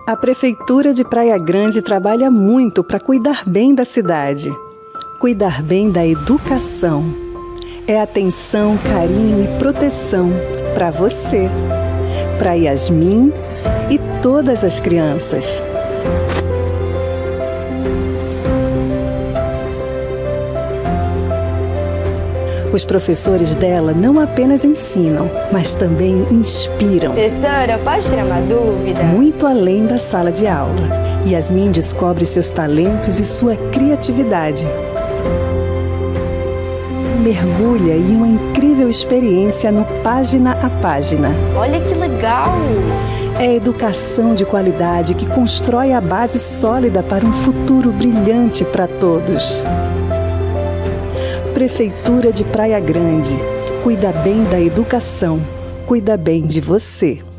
A Prefeitura de Praia Grande trabalha muito para cuidar bem da cidade. Cuidar bem da educação. É atenção, carinho e proteção para você, para Yasmin e todas as crianças. Os professores dela não apenas ensinam, mas também inspiram. Professora, posso tirar uma dúvida? Muito além da sala de aula. Yasmin descobre seus talentos e sua criatividade. Mergulha em uma incrível experiência no Página a Página. Olha que legal! É a educação de qualidade que constrói a base sólida para um futuro brilhante para todos. Prefeitura de Praia Grande. Cuida bem da educação. Cuida bem de você.